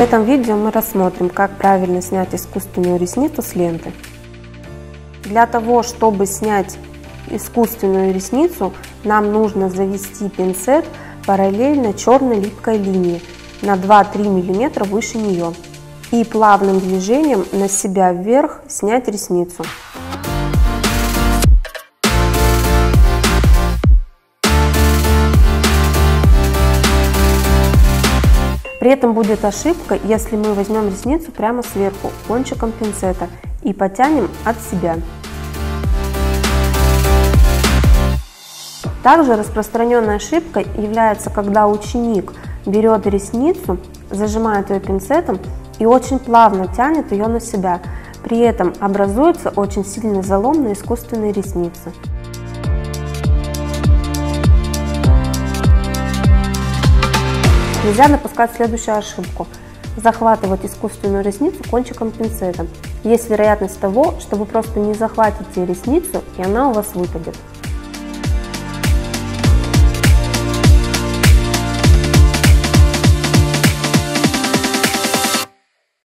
этом видео мы рассмотрим, как правильно снять искусственную ресницу с ленты. Для того, чтобы снять искусственную ресницу, нам нужно завести пинцет параллельно черной липкой линии на 2-3 мм выше нее и плавным движением на себя вверх снять ресницу. При этом будет ошибка, если мы возьмем ресницу прямо сверху кончиком пинцета и потянем от себя. Также распространенной ошибкой является, когда ученик берет ресницу, зажимает ее пинцетом и очень плавно тянет ее на себя. При этом образуется очень сильный залом на искусственной реснице. Нельзя допускать следующую ошибку – захватывать искусственную ресницу кончиком пинцета. Есть вероятность того, что вы просто не захватите ресницу и она у вас выпадет.